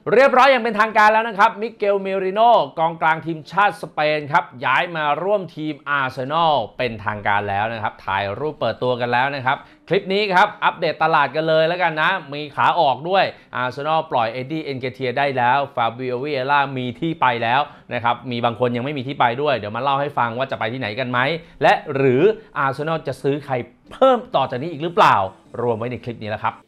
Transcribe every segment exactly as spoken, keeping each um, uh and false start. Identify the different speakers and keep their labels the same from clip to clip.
Speaker 1: เรียบร้อยอย่างเป็นทางการแล้วนะครับมิเกลเมริโนกองกลางทีมชาติสเปนครับย้ายมาร่วมทีมอาร์เซนอลเป็นทางการแล้วนะครับถ่ายรูปเปิดตัวกันแล้วนะครับคลิปนี้ครับอัปเดตตลาดกันเลยแล้วกันนะมีขาออกด้วยอาร์เซนอลปล่อยเอ็ดดี้เอ็นเกเทียได้แล้วฟาบิโอวิเอล่ามีที่ไปแล้วนะครับมีบางคนยังไม่มีที่ไปด้วยเดี๋ยวมาเล่าให้ฟังว่าจะไปที่ไหนกันไหมและหรืออาร์เซนอลจะซื้อใครเพิ่มต่อจากนี้อีกหรือเปล่ารวมไว้ในคลิปนี้แล้วครับ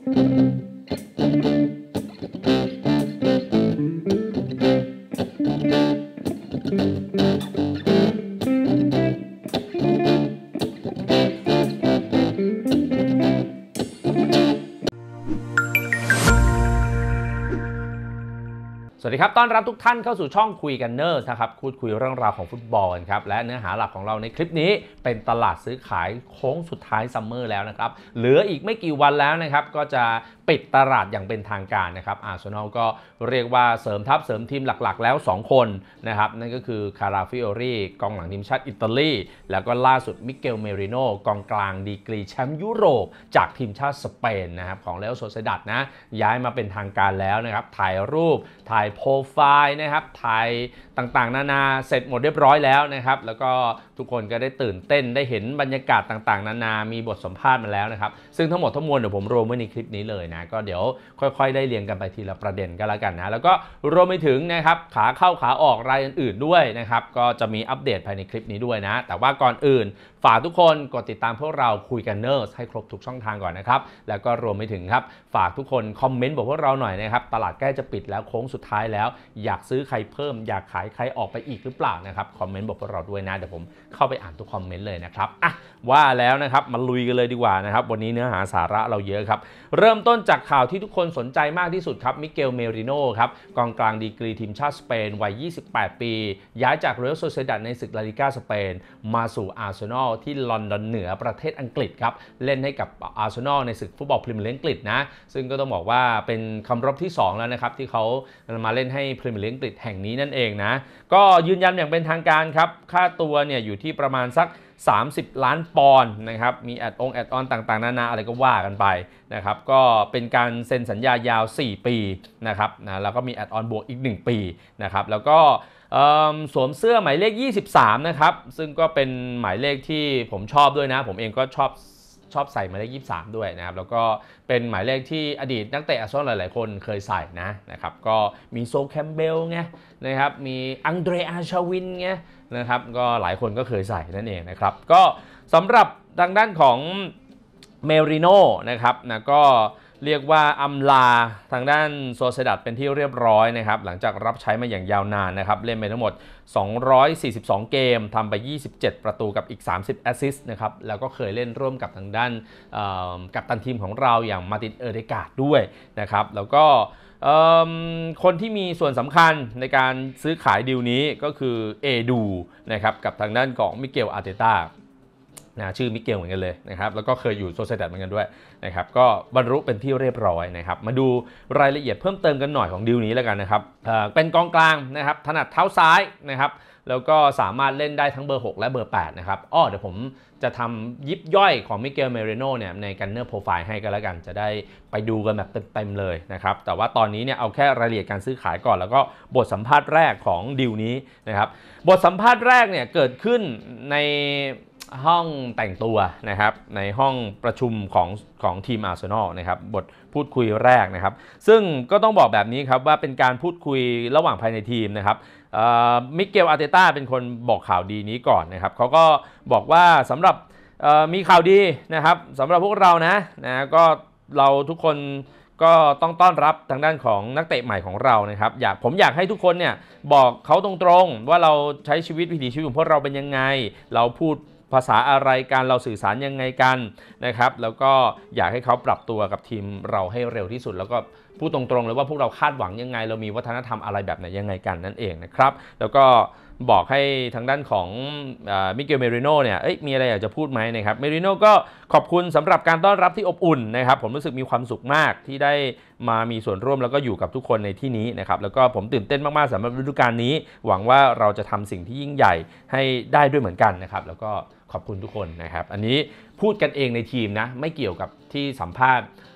Speaker 1: สวัสดีครับต้อนรับทุกท่านเข้าสู่ช่องคุยกันเนอร์นะครับพูดคุยเรื่องราวของฟุตบอลกันครับและเนื้อหาหลักของเราในคลิปนี้เป็นตลาดซื้อขายโค้งสุดท้ายซัมเมอร์แล้วนะครับเหลืออีกไม่กี่วันแล้วนะครับก็จะปิดตลาดอย่างเป็นทางการนะครับอาร์เซนอลก็เรียกว่าเสริมทัพเสริมทีมหลักๆแล้วสองคนนะครับนั่นก็คือคาราฟิโอรีกองหลังทีมชาติอิตาลีแล้วก็ล่าสุดมิเกลเมริโนกองกลางดีกรีแชมป์ยุโรปจากทีมชาติสเปนนะครับของเรอัลโซเซดัดนะย้ายมาเป็นทางการแล้วนะครับถ่ายรูปถ่ายโปรไฟล์นะครับถ่ายต่างๆนานาเสร็จหมดเรียบร้อยแล้วนะครับแล้วก็ทุกคนก็ได้ตื่นเต้นได้เห็นบรรยากาศต่างๆนานามีบทสัมภาษณ์มาแล้วนะครับซึ่งทั้งหมดทั้งมวลเดี๋ยวผมรวมไว้ในคลิปนี้เลยนะก็เดี๋ยวค่อยๆได้เรียงกันไปทีละประเด็นก็แล้วกันนะแล้วก็รวมไปถึงนะครับขาเข้าขาออกรายอื่นๆด้วยนะครับก็จะมีอัปเดตภายในคลิปนี้ด้วยนะแต่ว่าก่อนอื่นฝากทุกคนกดติดตามพวกเราคุยกันเนอร์ให้ครบทุกช่องทางก่อนนะครับแล้วก็รวมไปถึงครับฝากทุกคนคอมเมนต์บอกพวกเราหน่อยนะครับตลาดใกล้จะปิดแล้วโค้งสุดท้ายแล้วอยากซื้อใครเพิ่มอยากขายใครออกไปอีกหรือเปล่านะครับคอมเมนต์บอกพวกเราด้วยนะเดี๋ยวผมเข้าไปอ่านทุกคอมเมนต์เลยนะครับอ่ะว่าแล้วนะครับมาลุยกันเลยดีกว่านะครับวันนี้เนื้อหาสาระเราเยอะครับเริ่มต้นจากข่าวที่ทุกคนสนใจมากที่สุดครับมิเกลเมริโนครับกองกลางดีกรีทีมชาติสเปนวัยยี่สิบแปดปีย้ายจากเรอัลโซเซดัดในศึกลาลิก้าสเปนมาสู่อาร์เซนอลที่ลอนดอนเหนือประเทศอังกฤษครับเล่นให้กับอาร์เซนอลในศึกฟุตบอลพรีเมียร์ลีกอังกฤษนะซึ่งก็ต้องบอกว่าเป็นคำรบที่สองแล้วนะครับที่เขามาเล่นให้พรีเมียร์ลีกอังกฤษแห่งนี้นั่นเองนะก็ยืนยันอย่างเป็นทางการครับค่าตัวเนี่ยอยู่ที่ประมาณสักสามสิบล้านปอนด์นะครับมีแอดองแอดออนต่างๆนานาอะไรก็ว่ากันไปนะครับก็เป็นการเซ็นสัญญายาวสี่ปีนะครับนะแล้วก็มีแอดออนบวกอีกหนึ่งปีนะครับแล้วก็สวมเสื้อหมายเลขยี่สิบสามนะครับซึ่งก็เป็นหมายเลขที่ผมชอบด้วยนะผมเองก็ชอบชอบใส่หมายเลขยี่สิบสามด้วยนะครับแล้วก็เป็นหมายเลขที่อดีตนักเตะอาร์เซนอลหลายๆคนเคยใส่นะนะครับก็มีโซลแคมเบลไงนะครับมีอังเดรอาชาวินไงนะครับก็หลายคนก็เคยใส่นั่นเองนะครับก็สำหรับทางด้านของเมริโนนะครับนะก็เรียกว่าอำลาทางด้านโซเซดัดเป็นที่เรียบร้อยนะครับหลังจากรับใช้มาอย่างยาวนานนะครับเล่นไปทั้งหมดสองร้อยสี่สิบสองเกมทำไปยี่สิบเจ็ดประตูกับอีกสามสิบแอสซิสต์นะครับแล้วก็เคยเล่นร่วมกับทางด้านกัปตันทีมของเราอย่างมาร์ตินเออเดการ์ดด้วยนะครับแล้วก็คนที่มีส่วนสำคัญในการซื้อขายดีลนี้ก็คือเอดูนะครับกับทางด้านของมิเกลอาร์เตต้านะชื่อมิเกลเหมือนกันเลยนะครับแล้วก็เคยอยู่โซเซดัดเหมือนกันด้วยนะครับก็บรรลุเป็นที่เรียบร้อยนะครับมาดูรายละเอียดเพิ่มเติมกันหน่อยของดีลนี้แล้วกันนะครับเป็นกองกลางนะครับถนัดเท้าซ้ายนะครับแล้วก็สามารถเล่นได้ทั้งเบอร์หกและเบอร์แปดนะครับอ้อเดี๋ยวผมจะทำยิบย่อยของมิเกลเมริโนเนี่ยในกันเนอร์โปรไฟล์ให้กันแล้วกันจะได้ไปดูกันแบบเต็มๆเลยนะครับแต่ว่าตอนนี้เนี่ยเอาแค่รายละเอียดการซื้อขายก่อนแล้วก็บทสัมภาษณ์แรกของดีลนี้นะครับบทสัมภาษณ์แรกเนี่ยเกิดขึ้นในห้องแต่งตัวนะครับในห้องประชุมของของทีมอาร์เซนอลนะครับบทพูดคุยแรกนะครับซึ่งก็ต้องบอกแบบนี้ครับว่าเป็นการพูดคุยระหว่างภายในทีมนะครับมิเกลอาร์เตต้าเป็นคนบอกข่าวดีนี้ก่อนนะครับเขาก็บอกว่าสำหรับมีข่าวดีนะครับสำหรับพวกเรานะนะก็เราทุกคนก็ต้องต้อนรับทางด้านของนักเตะใหม่ของเรานะครับอยากผมอยากให้ทุกคนเนี่ยบอกเขาตรงๆว่าเราใช้ชีวิตวิถีชีวิตของพวกเราเป็นยังไงเราพูดภาษาอะไรกันเราสื่อสารยังไงกันนะครับแล้วก็อยากให้เขาปรับตัวกับทีมเราให้เร็วที่สุดแล้วก็พูดตรงๆเลยว่าพวกเราคาดหวังยังไงเรามีวัฒนธรรมอะไรแบบไหนยังไงกันนั่นเองนะครับแล้วก็บอกให้ทางด้านของมิเกลเมริโนเนี่ยมีอะไรอยากจะพูดไหมนะครับเมริโนก็ขอบคุณสำหรับการต้อนรับที่อบอุ่นนะครับผมรู้สึกมีความสุขมากที่ได้มามีส่วนร่วมแล้วก็อยู่กับทุกคนในที่นี้นะครับแล้วก็ผมตื่นเต้นมากๆสำหรับฤดูกาลนี้หวังว่าเราจะทำสิ่งที่ยิ่งใหญ่ให้ได้ด้วยเหมือนกันนะครับแล้วก็ขอบคุณทุกคนนะครับอันนี้พูดกันเองในทีมนะไม่เกี่ยวกับที่สัมภาษณ์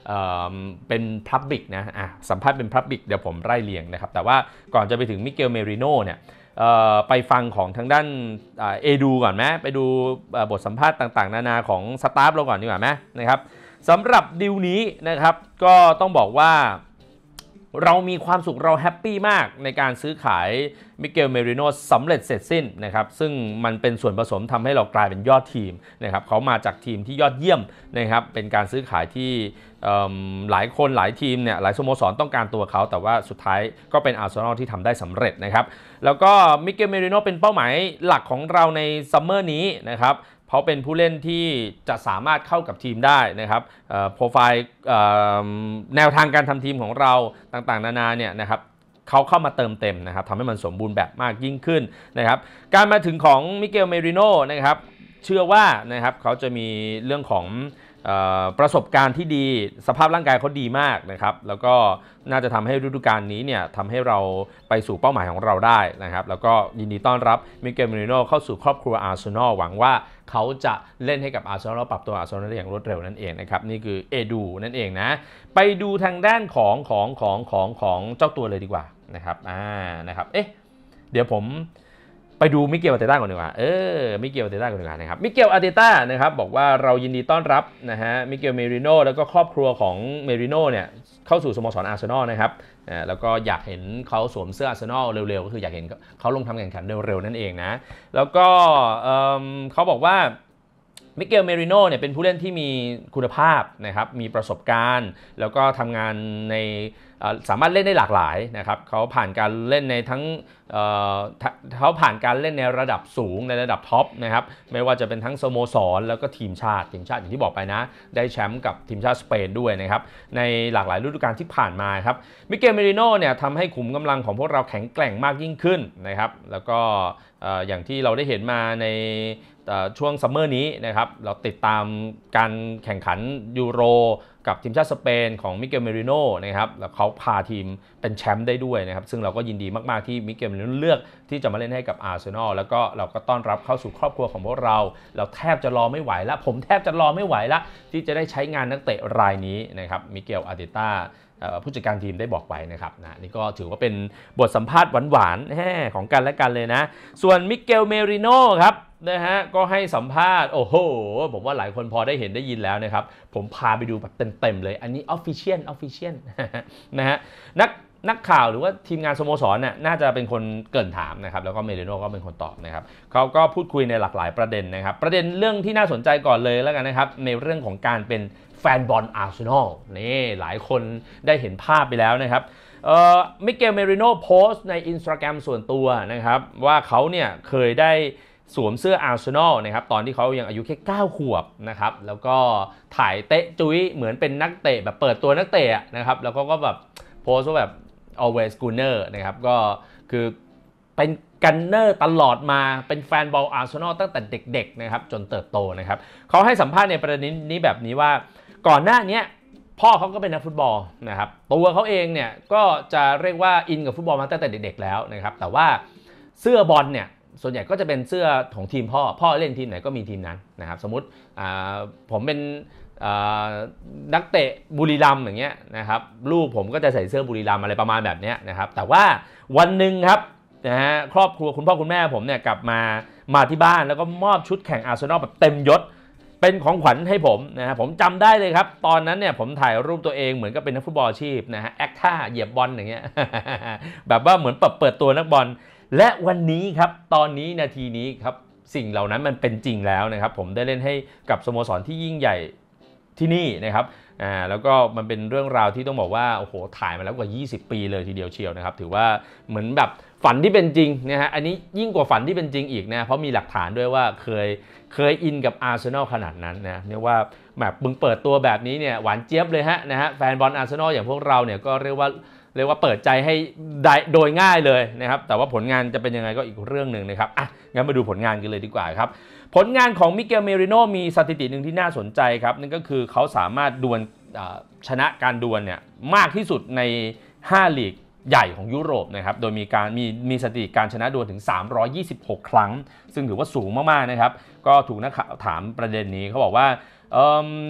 Speaker 1: เป็นพับบิกนะอ่ะสัมภาษณ์เป็นพับบิกเดี๋ยวผมไล่เรียงนะครับแต่ว่าก่อนจะไปถึงมิเกลเมริโน่เนี่ยไปฟังของทางด้านเอดูก่อนไหมไปดูบทสัมภาษณ์ต่างๆนานาของสตาฟเราก่อนดีกว่าไหมนะครับสำหรับดีลนี้นะครับก็ต้องบอกว่าเรามีความสุขเราแฮปปี้มากในการซื้อขายมิเกลเมริโน่สำเร็จเสร็จสิ้นนะครับซึ่งมันเป็นส่วนผสมทำให้เรากลายเป็นยอดทีมนะครับเขามาจากทีมที่ยอดเยี่ยมนะครับเป็นการซื้อขายที่หลายคนหลายทีมเนี่ยหลายสโมสรต้องการตัวเขาแต่ว่าสุดท้ายก็เป็นอาร์เซนอลที่ทำได้สำเร็จนะครับแล้วก็มิเกลเมริโน่เป็นเป้าหมายหลักของเราในซัมเมอร์นี้นะครับเขาเป็นผู้เล่นที่จะสามารถเข้ากับทีมได้นะครับโปรไฟล์แนวทางการทำทีมของเราต่างๆนานาเนี่ยนะครับเขาเข้ามาเติมเต็มนะครับทำให้มันสมบูรณ์แบบมากยิ่งขึ้นนะครับการมาถึงของมิเกลเมริโน่นะครับเชื่อว่านะครับเขาจะมีเรื่องของประสบการณ์ที่ดีสภาพร่างกายเขาดีมากนะครับแล้วก็น่าจะทำให้ฤดูกาลนี้เนี่ยทำให้เราไปสู่เป้าหมายของเราได้นะครับแล้วก็ยินดีต้อนรับมิเกลเมริโน่เข้าสู่ครอบครัวอาร์เซนอลหวังว่าเขาจะเล่นให้กับอาร์เซนอลปรับตัวอาร์เซนอลได้อย่างรวดเร็วนั่นเองนะครับนี่คือเอดูนั่นเองนะไปดูทางด้านของของของของของเจ้าตัวเลยดีกว่านะครับอ่านะครับเอ๊ะเดี๋ยวผมไปดูมิเกลอาร์เตต้าก่อนดีกว่าเออมิเกลอาร์เตต้าก่อนดีกว่านะครับมิเกลอาร์เตต้านะครับบอกว่าเรายินดีต้อนรับนะฮะมิเกลเมริโน่แล้วก็ครอบครัวของเมริโน่เนี่ยเข้าสู่สโมสรอาร์เซนอลนะครับแล้วก็อยากเห็นเขาสวมเสื้ออาร์เซนอลเร็วๆก็คืออยากเห็นเขาลงทำแข่งขันเร็วๆนั่นเองนะแล้วก็เขาบอกว่ามิเกลเมริโน่เนี่ยเป็นผู้เล่นที่มีคุณภาพนะครับมีประสบการณ์แล้วก็ทำงานในสามารถเล่นได้หลากหลายนะครับเขาผ่านการเล่นในทั้งเขาผ่านการเล่นในระดับสูงในระดับท็อปนะครับไม่ว่าจะเป็นทั้งสโมสรแล้วก็ทีมชาติทีมชาติอย่างที่บอกไปนะได้แชมป์กับทีมชาติสเปนด้วยนะครับในหลากหลายฤดูกาลที่ผ่านมาครับมิเกลเมริโน่เนี่ยทำให้ขุมกำลังของพวกเราแข็งแกร่งมากยิ่งขึ้นนะครับแล้วก็อย่างที่เราได้เห็นมาในช่วงซัมเมอร์นี้นะครับเราติดตามการแข่งขันยูโรกับทีมชาติสเปนของมิเกลเมริโน่นะครับแล้วเขาพาทีมเป็นแชมป์ได้ด้วยนะครับซึ่งเราก็ยินดีมากๆที่มิเกลเมริโน่เลือกที่จะมาเล่นให้กับอาร์เซนอลแล้วก็เราก็ต้อนรับเข้าสู่ครอบครัวของพวกเราเราแทบจะรอไม่ไหวแล้วผมแทบจะรอไม่ไหวแล้วที่จะได้ใช้งานนักเตะรายนี้นะครับมิเกลอาร์เตต้าผู้จัดการทีมได้บอกไว้นะครับนะนี่ก็ถือว่าเป็นบทสัมภาษณ์หวานๆของกันและกันเลยนะส่วนมิเกลเมริโน่ครับนะฮะก็ให้สัมภาษณ์โอ้โหผมว่าหลายคนพอได้เห็นได้ยินแล้วนะครับผมพาไปดูแบบเต็มๆเลยอันนี้ Official Official นะฮะนักนักข่าวหรือว่าทีมงานสโมสรน่ะน่าจะเป็นคนเกริ่นถามนะครับแล้วก็เมริโน่ก็เป็นคนตอบนะครับเขาก็พูดคุยในหลากหลายประเด็นนะครับประเด็นเรื่องที่น่าสนใจก่อนเลยแล้วกันนะครับในเรื่องของการเป็นแฟนบอลอาร์เซนอลนี่หลายคนได้เห็นภาพไปแล้วนะครับเอ่อมิเกลเมริโน่โพสต์ใน Instagram ส่วนตัวนะครับว่าเขาเนี่ยเคยได้สวมเสื้ออาร์เซนอลนะครับตอนที่เขายังอายุแค่เก้าขวบนะครับแล้วก็ถ่ายเตะจุ้ยเหมือนเป็นนักเตะแบบเปิดตัวนักเตะนะครับแล้วก็แบบโพสต์ว่าแบบ always gunner นะครับก็คือเป็นกันเนอร์ตลอดมาเป็นแฟนบอลอาร์เซนอลตั้งแต่เด็กๆนะครับจนเติบโตนะครับเขาให้สัมภาษณ์ในประเด็นนี้แบบนี้ว่าก่อนหน้านี้พ่อเขาก็เป็นนักฟุตบอลนะครับตัวเขาเองเนี่ยก็จะเรียกว่าอินกับฟุตบอลมาตั้งแต่เด็กๆแล้วนะครับแต่ว่าเสื้อบอลเนี่ยส่วนใหญ่ก็จะเป็นเสื้อของทีมพ่อพ่อเล่นทีมไหนก็มีทีมนั้นนะครับสมมุติผมเป็นนักเตะบุรีรัมย์อย่างเงี้ยนะครับลูกผมก็จะใส่เสื้อบุรีรัมย์อะไรประมาณแบบนี้นะครับแต่ว่าวันหนึ่งครับนะฮะครอบครัวคุณพ่อคุณแม่ผมเนี่ยกลับมามาที่บ้านแล้วก็มอบชุดแข่งอาร์เซนอลแบบเต็มยศเป็นของขวัญให้ผมนะฮะผมจำได้เลยครับตอนนั้นเนี่ยผมถ่ายรูปตัวเองเหมือนกับเป็นนักฟุตบอลอาชีพนะฮะแอคท่าเหยียบบอลอย่างเงี้ย แบบว่าเหมือนเปิดเปิดตัวนักบอลและวันนี้ครับตอนนี้นาทีนี้ครับสิ่งเหล่านั้นมันเป็นจริงแล้วนะครับผมได้เล่นให้กับสโมสรที่ยิ่งใหญ่ที่นี่นะครับอ่าแล้วก็มันเป็นเรื่องราวที่ต้องบอกว่าโอ้โหถ่ายมาแล้วกว่ายี่สิบปีเลยทีเดียวเชียวนะครับถือว่าเหมือนแบบฝันที่เป็นจริงนะฮะอันนี้ยิ่งกว่าฝันที่เป็นจริงอีกนะเพราะมีหลักฐานด้วยว่าเคยเคยอินกับอาร์เซนอลขนาดนั้นนะเนี่ยว่าแบบมึงเปิดตัวแบบนี้เนี่ยหวานเจี๊ยบเลยฮะนะฮะแฟนบอลอาร์เซนอลอย่างพวกเราเนี่ยก็เรียกว่าเรียกว่าเปิดใจให้โดยง่ายเลยนะครับแต่ว่าผลงานจะเป็นยังไงก็อีกเรื่องหนึ่งนะครับอ่ะงั้นมาดูผลงานกันเลยดีกว่าครับผลงานของมิเกลเมริโน่มีสถิติหนึ่งที่น่าสนใจครับนั่นก็คือเขาสามารถดวลชนะการดวลเนี่ยมากที่สุดในห้าลีกใหญ่ของยุโรปนะครับโดยมีการมีมีสถิติการชนะดวลถึงสามร้อยยี่สิบหกครั้งซึ่งถือว่าสูงมากๆนะครับก็ถูกนักข่าวถามประเด็นนี้เขาบอกว่า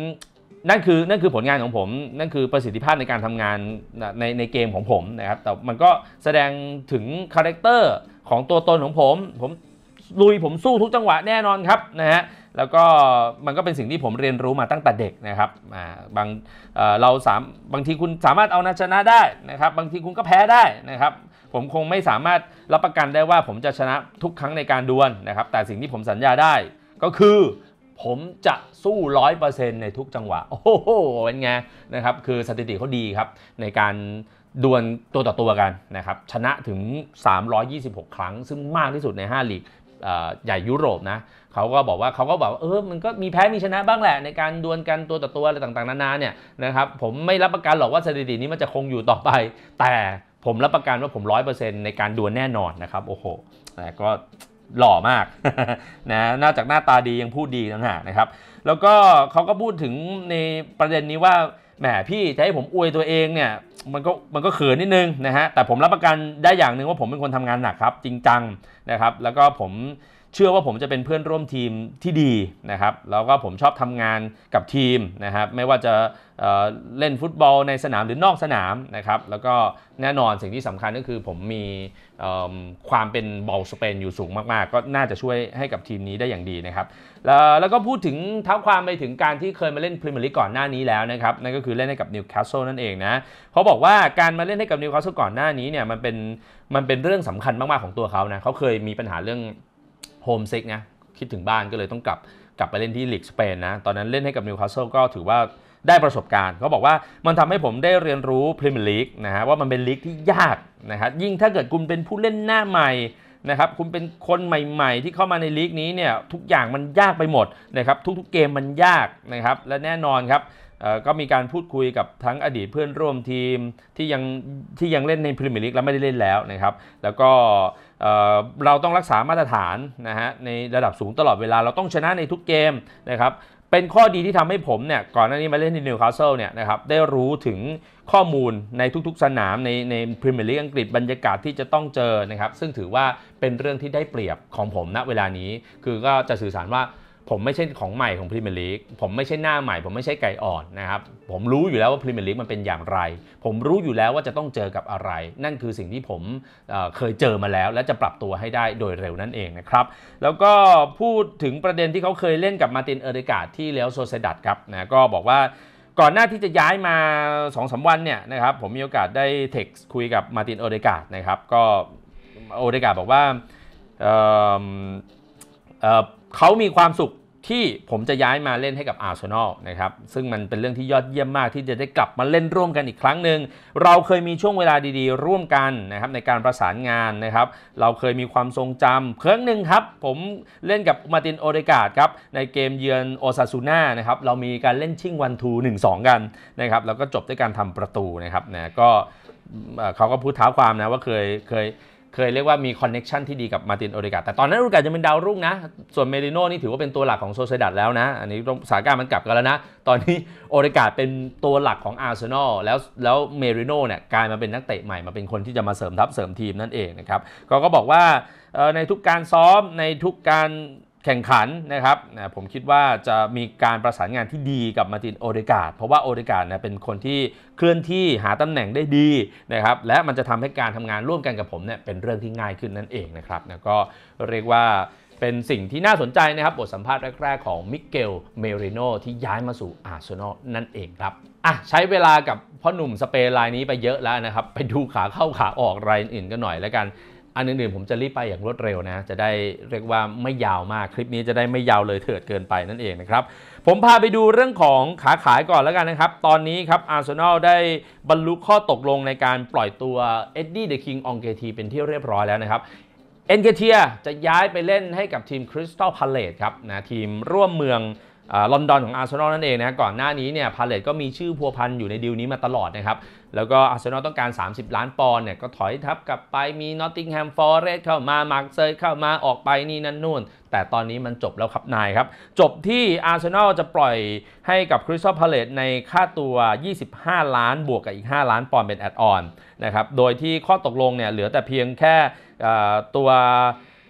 Speaker 1: นั่นคือนั่นคือผลงานของผมนั่นคือประสิทธิภาพในการทำงานในในเกมของผมนะครับแต่มันก็แสดงถึงคาแรคเตอร์ของตัวตนของผมผมลุยผมสู้ทุกจังหวะแน่นอนครับนะฮะแล้วก็มันก็เป็นสิ่งที่ผมเรียนรู้มาตั้งแต่เด็กนะครับบางเราสามบางทีคุณสามารถเอาชนะได้นะครับบางทีคุณก็แพ้ได้นะครับผมคงไม่สามารถรับประกันได้ว่าผมจะชนะทุกครั้งในการดวลนะครับแต่สิ่งที่ผมสัญญาได้ก็คือผมจะสู้ ร้อยเปอร์เซ็นต์ ในทุกจังหวะโอ้โหเป็นไงนะครับคือสถิติเขาดีครับในการดวลตัวต่อตัวกันนะครับชนะถึงสามร้อยยี่สิบหกครั้งซึ่งมากที่สุดในห้าลีกใหญ่ยุโรปนะเขาก็บอกว่าเขาก็บอกเออมันก็มีแพ้มีชนะบ้างแหละในการดวลกันตัวต่อตัวอะไรต่างๆนานาเนี่ยนะครับผมไม่รับประกันหรอกว่าสถิตินี้มันจะคงอยู่ต่อไปแต่ผมรับประกันว่าผม ร้อยเปอร์เซ็นต์ ในการดวลแน่นอนนะครับโอ้โหแต่ก็หล่อมาก นะนอกจากหน้าตาดียังพูดดีต่างหากนะครับแล้วก็เขาก็พูดถึงในประเด็นนี้ว่าแหมพี่จะให้ผมอวยตัวเองเนี่ยมันก็มันก็เขินนิดนึงนะฮะแต่ผมรับประกันได้อย่างหนึ่งว่าผมเป็นคนทำงานหนักครับจริงจังนะครับแล้วก็ผมเชื่อว่าผมจะเป็นเพื่อนร่วมทีมที่ดีนะครับแล้วก็ผมชอบทำงานกับทีมนะครับไม่ว่าจะเอ่อเล่นฟุตบอลในสนามหรือนอกสนามนะครับแล้วก็แน่นอนสิ่งที่สำคัญก็คือผมมีความเป็นบอลสเปนอยู่สูงมากๆก็น่าจะช่วยให้กับทีมนี้ได้อย่างดีนะครับแล้วแล้วก็พูดถึงเท้าความไปถึงการที่เคยมาเล่นพรีเมียร์ลีกก่อนหน้านี้แล้วนะครับนั่นก็คือเล่นให้กับนิวคาสเซิลนั่นเองนะเขาบอกว่าการมาเล่นให้กับนิวคาสเซิลก่อนหน้านี้เนี่ยมันเป็นมันเป็นเรื่องสำคัญมากๆของตัวเขานะเขาเคยมีปัญหาเรื่องโฮมซิกนะคิดถึงบ้านก็เลยต้องกลับกลับไปเล่นที่ลีกสเปนนะตอนนั้นเล่นให้กับนิวคาสเซิลก็ถือว่าได้ประสบการณ์เขาบอกว่ามันทำให้ผมได้เรียนรู้พรีเมียร์ลีกนะฮะว่ามันเป็นลีกที่ยากนะครับยิ่งถ้าเกิดคุณเป็นผู้เล่นหน้าใหม่นะครับคุณเป็นคนใหม่ๆที่เข้ามาในลีกนี้เนี่ยทุกอย่างมันยากไปหมดนะครับทุกๆเกมมันยากนะครับและแน่นอนครับก็มีการพูดคุยกับทั้งอดีตเพื่อนร่วมทีมที่ยังที่ยังเล่นในพรีเมียร์ลีกแล้วไม่ได้เล่นแล้วนะครับแล้วก็เราต้องรักษามาตรฐานนะฮะในระดับสูงตลอดเวลาเราต้องชนะในทุกเกมนะครับเป็นข้อดีที่ทำให้ผมเนี่ยก่อนหน้านี้มาเล่นที่นิวคาสเซิลเนี่ยนะครับได้รู้ถึงข้อมูลในทุกๆสนามในในพรีเมียร์ลีกอังกฤษบรรยากาศที่จะต้องเจอนะครับซึ่งถือว่าเป็นเรื่องที่ได้เปรียบของผมณเวลานี้คือก็จะสื่อสารว่าผมไม่ใช่ของใหม่ของพรีเมียร์ลีกผมไม่ใช่หน้าใหม่ผมไม่ใช่ไก่อ่อนนะครับผมรู้อยู่แล้วว่าพรีเมียร์ลีกมันเป็นอย่างไรผมรู้อยู่แล้วว่าจะต้องเจอกับอะไรนั่นคือสิ่งที่ผมเอ่อเคยเจอมาแล้วและจะปรับตัวให้ได้โดยเร็วนั่นเองนะครับแล้วก็พูดถึงประเด็นที่เขาเคยเล่นกับมาร์ตินเอเดการ์ดที่เรอัลโซเซดัดครับนะก็บอกว่าก่อนหน้าที่จะย้ายมา สองสาม วันเนี่ยนะครับผมมีโอกาสได้เท็กซ์คุยกับมาร์ตินเอเดการ์ดนะครับก็เอเดการ์ดบอกว่า เอ่อ เอ่อ เขามีความสุขที่ผมจะย้ายมาเล่นให้กับอาร์เซนอลนะครับซึ่งมันเป็นเรื่องที่ยอดเยี่ยมมากที่จะได้กลับมาเล่นร่วมกันอีกครั้งหนึ่งเราเคยมีช่วงเวลาดีๆร่วมกันนะครับในการประสานงานนะครับเราเคยมีความทรงจำครั้งหนึ่งครับผมเล่นกับมาร์ตินโอเดการ์ดครับในเกมเยือนโอซาซูน่านะครับเรามีการเล่นชิงวันทูหนึ่งสองกันนะครับแล้วก็จบด้วยการทำประตูนะครับนะก็เขาก็พูดเท้าความนะว่าเคยเคยเคยเรียกว่ามีคอนเน็กชันที่ดีกับมาร์ตินโอเดการ์ดแต่ตอนนั้นโอเดการ์ดจะเป็นดาวรุ่งนะส่วนเมริโน่นี่ถือว่าเป็นตัวหลักของโซเซดัดแล้วนะอันนี้สถานการณ์มันกลับกันแล้วนะตอนนี้โอเดการ์ดเป็นตัวหลักของอาร์เซนอลแล้วแล้วเมริโน่เนี่ยกลายมาเป็นนักเตะใหม่มาเป็นคนที่จะมาเสริมทัพเสริมทีมนั่นเองนะครับเขาก็บอกว่าในทุกการซ้อมในทุกการแข่งขันนะครับนะผมคิดว่าจะมีการประสานงานที่ดีกับมาร์ตินโอเดการ์ดเพราะว่าโอเดการ์ดนะเป็นคนที่เคลื่อนที่หาตำแหน่งได้ดีนะครับและมันจะทำให้การทำงานร่วมกันกับผมเนี่ยเป็นเรื่องที่ง่ายขึ้นนั่นเองนะครับนะก็เรียกว่าเป็นสิ่งที่น่าสนใจนะครับบทสัมภาษณ์แรกๆของมิเกลเมริโน่ที่ย้ายมาสู่อาร์เซนอลนั่นเองครับอ่ะใช้เวลากับพ่อหนุ่มสเปนรายนี้ไปเยอะแล้วนะครับไปดูขาเข้าขาออกรายอื่นกันหน่อยแล้วกันอันอื่นๆผมจะรีบไปอย่างรวดเร็วนะจะได้เรียกว่าไม่ยาวมากคลิปนี้จะได้ไม่ยาวเลยเถิดเกินไปนั่นเองนะครับผมพาไปดูเรื่องของขาขายก่อนแล้วกันนะครับตอนนี้ครับอาร์เซนอลได้บรรลุข้อตกลงในการปล่อยตัวเอ็ดดี้เดอะคิงองเกทีเป็นที่เรียบร้อยแล้วนะครับเอ็นเกเทียจะย้ายไปเล่นให้กับทีมคริสตัลพาเลซครับนะทีมร่วมเมืองลอนดอนของอาร์เซนอลนั่นเองนะก่อนหน้านี้เนี่ยพาเลซก็มีชื่อพัวพันอยู่ในดีลนี้มาตลอดนะครับแล้วก็อาร์เซนอลต้องการสามสิบล้านปอนด์เนี่ยก็ถอยทับกลับไปมีนอตติงแฮมฟอเรสต์เข้ามามาร์เซย์เข้ามาออกไปนี่นั่นนู่นแต่ตอนนี้มันจบแล้วครับนายครับจบที่อาร์เซนอลจะปล่อยให้กับคริสตัลพาเลซในค่าตัวยี่สิบห้าล้านบวกกับอีกห้าล้านปอนด์เป็นแอดออนนะครับโดยที่ข้อตกลงเนี่ยเหลือแต่เพียงแค่ตัว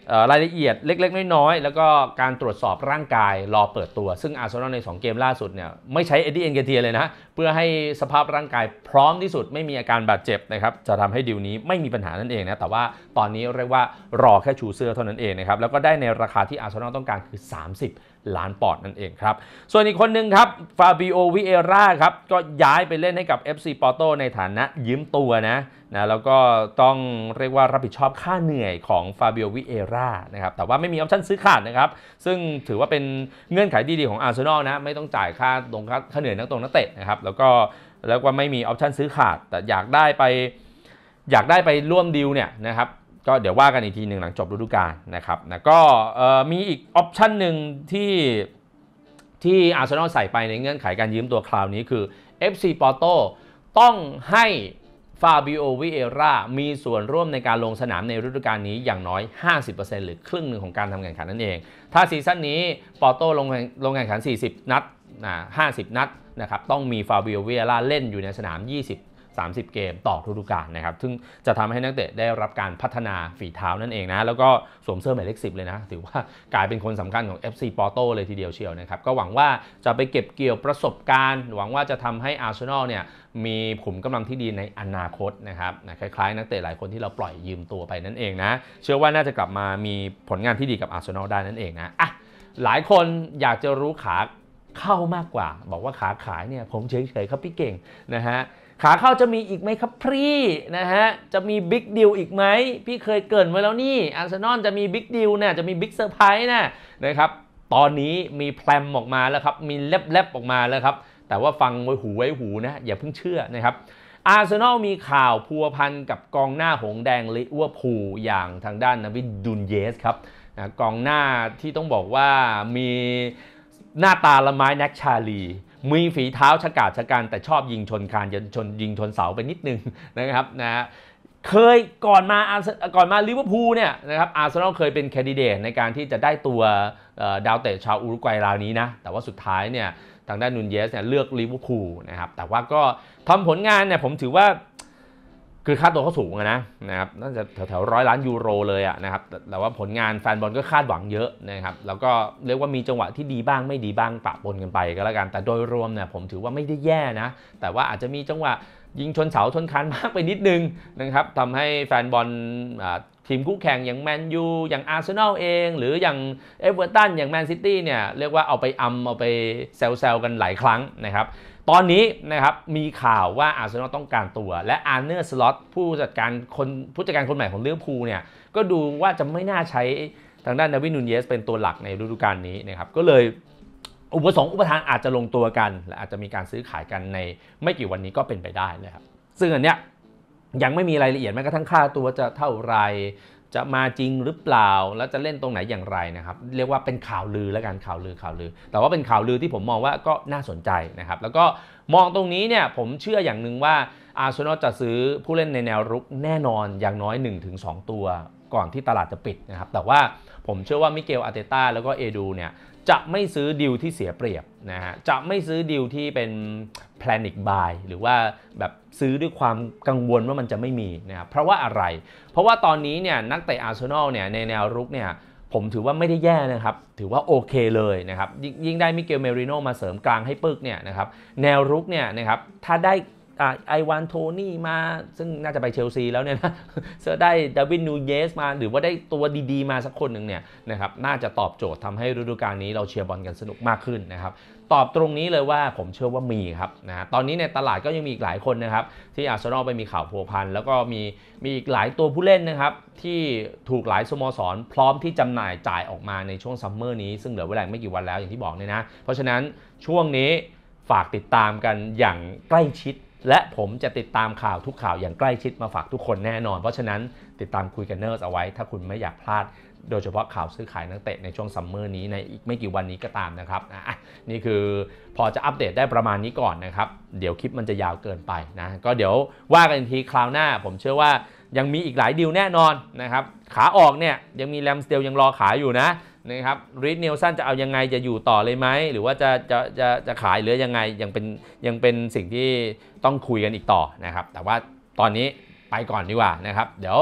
Speaker 1: รายละเอียดเล็กๆน้อยๆแล้วก็การตรวจสอบร่างกายรอเปิดตัวซึ่งอาร์เซนอลในสองเกมล่าสุดเนี่ยไม่ใช้เอ็ดดี้เอ็นเกเทียเลยนะเพื่อให้สภาพร่างกายพร้อมที่สุดไม่มีอาการบาดเจ็บนะครับจะทำให้ดีลนี้ไม่มีปัญหานั่นเองนะแต่ว่าตอนนี้เรียกว่ารอแค่ชูเสื้อเท่านั้นเองนะครับแล้วก็ได้ในราคาที่อาร์เซนอลต้องการคือสามสิบล้านปอนด์นั่นเองครับส่วนอีกคนหนึ่งครับฟาบิโอวิเอราครับก็ย้ายไปเล่นให้กับ เอฟ ซี Porto ในฐานะยืมตัวนะนะแล้วก็ต้องเรียกว่ารับผิดชอบค่าเหนื่อยของฟาบิโอวิเอรานะครับแต่ว่าไม่มีออปชั่นซื้อขาดนะครับซึ่งถือว่าเป็นเงื่อนไขดีๆของอาร์เซนอลนะไม่ต้องจ่ายค่าลงค่าเหนื่อยนักตรงนักเตะนะครับแล้วก็แล้วก็ไม่มีออปชั่นซื้อขาดแต่อยากได้ไปอยากได้ไปร่วมดีลเนี่ยนะครับก็เดี๋ยวว่ากันอีกทีหนึ่งหลังจบฤดูกาลนะครับนะก็มีอีกออปชั่นหนึ่งที่ที่อาร์เซนอลใส่ไปในเงื่อนไขการยืมตัวคราวนี้คือ เอฟ ซี Porto ต้องให้ฟาบิโอวิเอรามีส่วนร่วมในการลงสนามในฤดูกาลนี้อย่างน้อย ห้าสิบเปอร์เซ็นต์ หรือครึ่งหนึ่งของการทำแข่งขันนั่นเองถ้าซีซั่นนี้ปอร์โตลงลงแข่งขันสี่สิบนัดนะห้าสิบนัดนะครับต้องมีฟาบิโอวิเอราเล่นอยู่ในสนามยี่สิบ สามสิบเกมต่อฤดูกาลนะครับซึ่งจะทำให้นักเตะได้รับการพัฒนาฝีเท้านั่นเองนะแล้วก็สวมเสื้อหมายเลขสิบเลยนะถือว่ากลายเป็นคนสำคัญของ เอฟ ซี Porto เลยทีเดียวเชียวนะครับก็หวังว่าจะไปเก็บเกี่ยวประสบการณ์หวังว่าจะทำให้อาร์เซนอลเนี่ยมีขุมกำลังที่ดีในอนาคตนะครับคล้ายๆนักเตะหลายคนที่เราปล่อยยืมตัวไปนั่นเองนะเชื่อว่าน่าจะกลับมามีผลงานที่ดีกับอาร์เซนอลได้นั่นเองนะอ่ะหลายคนอยากจะรู้ขาเข้ามากกว่าบอกว่าขาขายเนี่ยผมเฉยๆครับพี่เก่งนะฮะขาเข้าจะมีอีกไหมครับพี่นะฮะจะมีบิ๊กดิวอีกไหมพี่เคยเกริ่นไว้แล้วนี่อาร์เซนอลจะมีบิ๊กดิวเนี่ยจะมีบิ๊กเซอร์ไพรส์นะนะครับตอนนี้มีแพลมออกมาแล้วครับมีเล็บๆออกมาแล้วครับแต่ว่าฟังไว้หูไว้หูนะอย่าเพิ่งเชื่อนะครับอาร์เซนอลมีข่าวพัวพันกับกองหน้าหงแดงลิเวอร์พูลอย่างทางด้านนาวินดูนเยสครับนะกองหน้าที่ต้องบอกว่ามีหน้าตาละไม้แน็กชาลีมีฝีเท้าฉกาจฉกันแต่ชอบยิงชนคานชนยิงชนเสาไปนิดนึงนะครับนะเคยก่อนมาก่อนมาลิเวอร์พูลเนี่ยนะครับอาร์เซนอลเคยเป็นแคนดิเดตในการที่จะได้ตัวดาวเตะชาวอุรุกวัยรายนี้นะแต่ว่าสุดท้ายเนี่ยทางด้านนูนเยสเนี่ยเลือกลิเวอร์พูลนะครับแต่ว่าก็ทำผลงานเนี่ยผมถือว่าคือค่าตัวเขาสูงนะนะครับน่าจะแถวๆร้อยล้านยูโรเลยอะนะครับแต่ว่าผลงานแฟนบอลก็คาดหวังเยอะนะครับแล้วก็เรียกว่ามีจังหวะที่ดีบ้างไม่ดีบ้างปะปนกันไปก็แล้วกันแต่โดยรวมเนี่ยผมถือว่าไม่ได้แย่นะแต่ว่าอาจจะมีจังหวะยิงชนเสาชนคานมากไปนิดนึงนะครับทำให้แฟนบอลทีมคู่แข่งอย่างแมนยูอย่างอาร์เซนอลเองหรืออย่างเอเวอร์ตันอย่างแมนซิตี้เนี่ยเรียกว่าเอาไปอำเอาไปแซวๆกันหลายครั้งนะครับตอนนี้นะครับมีข่าวว่าอาร์เซนอลต้องการตัวและอาร์เนอร์สล็อตผู้จัดการคนผู้จัดการคนใหม่ของลิเวอร์พูลเนี่ยก็ดูว่าจะไม่น่าใช้ทางด้านดาร์วินนูนเยสเป็นตัวหลักในฤดูกาลนี้นะครับก็เลยอุปสงค์อุปทานอาจจะลงตัวกันและอาจจะมีการซื้อขายกันในไม่กี่วันนี้ก็เป็นไปได้เลยครับซึ่งอันเนี้ยยังไม่มีรายละเอียดแม้กระทั่งค่าตัวจะเท่าไรจะมาจริงหรือเปล่าแล้วจะเล่นตรงไหนอย่างไรนะครับเรียกว่าเป็นข่าวลือแล้วกันข่าวลือข่าวลือแต่ว่าเป็นข่าวลือที่ผมมองว่าก็น่าสนใจนะครับแล้วก็มองตรงนี้เนี่ยผมเชื่ออย่างหนึ่งว่าอาร์เซนอลจะซื้อผู้เล่นในแนวรุกแน่นอนอย่างน้อย หนึ่งถึงสอง ตัวก่อนที่ตลาดจะปิดนะครับแต่ว่าผมเชื่อว่ามิเกลอาร์เตต้าแล้วก็เอดูเนี่ยจะไม่ซื้อดีลที่เสียเปรียบนะฮะจะไม่ซื้อดีลที่เป็นแพลนิกบายหรือว่าแบบซื้อด้วยความกังวลว่ามันจะไม่มีนะครับเพราะว่าอะไรเพราะว่าตอนนี้เนี่ยนักเตะอาร์เซนอลเนี่ยในแนวรุกเนี่ยผมถือว่าไม่ได้แย่นะครับถือว่าโอเคเลยนะครับยิ่งได้มิเกลเมริโนมาเสริมกลางให้ปึกเนี่ยนะครับแนวรุกเนี่ยนะครับถ้าได้ไอวานโทนี่มาซึ่งน่าจะไปเชลซีแล้วเนี่ยนะเสือได้ดาร์วินนูเยสมาหรือว่าได้ตัวดีๆมาสักคนหนึ่งเนี่ยนะครับน่าจะตอบโจทย์ทำให้ฤดูกาลนี้เราเชียร์บอลกันสนุกมากขึ้นนะครับตอบตรงนี้เลยว่าผมเชื่อว่ามีครับนะตอนนี้ในตลาดก็ยังมีอีกหลายคนนะครับที่อาร์เซนอลไปมีข่าวพัวพันแล้วก็มีมีอีกหลายตัวผู้เล่นนะครับที่ถูกหลายสโมสรพร้อมที่จำหน่ายจ่ายออกมาในช่วงซัมเมอร์นี้ซึ่งเหลือเวลาไม่กี่วันแล้วอย่างที่บอกเนี่ยนะเพราะฉะนั้นช่วงนี้ฝากติดตามกันอย่างใกล้ชิดและผมจะติดตามข่าวทุกข่าวอย่างใกล้ชิดมาฝากทุกคนแน่นอนเพราะฉะนั้นติดตามคุยกันเนอร์สเอาไว้ถ้าคุณไม่อยากพลาดโดยเฉพาะข่าวซื้อขายนักเตะในช่วงซัมเมอร์นี้ในอีกไม่กี่วันนี้ก็ตามนะครับอ่ะนี่คือพอจะอัปเดตได้ประมาณนี้ก่อนนะครับเดี๋ยวคลิปมันจะยาวเกินไปนะก็เดี๋ยวว่ากันทีคราวหน้าผมเชื่อว่ายังมีอีกหลายดีลแน่นอนนะครับขาออกเนี่ยยังมีแรมสเตลยังรอขายอยู่นะนะครับรีดเนลสันจะเอายังไงจะอยู่ต่อเลยไหมหรือว่าจะจะจะจะขายหรือยังไงยังเป็นยังเป็นสิ่งที่ต้องคุยกันอีกต่อนะครับแต่ว่าตอนนี้ไปก่อนดีกว่านะครับเดี๋ยว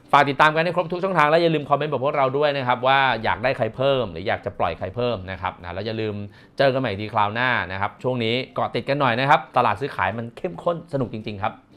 Speaker 1: ฝากติดตามกันให้ครบทุกช่องทางและอย่าลืมคอมเมนต์บอกพวกเราด้วยนะครับว่าอยากได้ใครเพิ่มหรืออยากจะปล่อยใครเพิ่มนะครับนะแล้วอย่าลืมเจอกันใหม่ทีคราวหน้านะครับช่วงนี้เกาะติดกันหน่อยนะครับตลาดซื้อขายมันเข้มข้นสนุกจริงๆครับ